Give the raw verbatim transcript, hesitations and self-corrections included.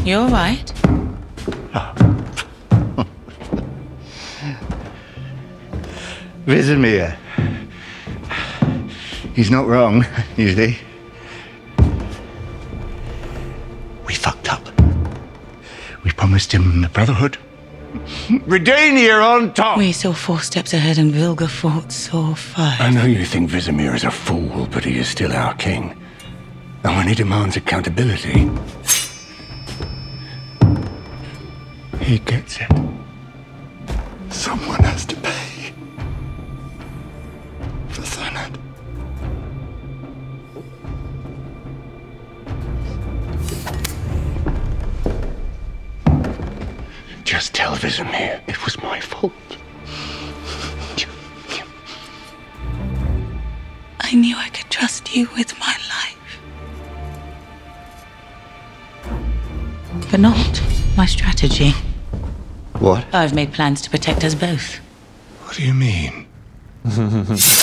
You all right? Oh. Vizimir. He's not wrong, is he? We fucked up. We promised him the Brotherhood. Redania on top! We saw four steps ahead and Vilga fought saw five. I know you think Vizimir is a fool, but he is still our king. And when he demands accountability, he gets it. Someone has to pay for Assassinate. Just tell Vizimir it was my fault. I knew I could trust you with my life. But not my strategy. What? I've made plans to protect us both. What do you mean?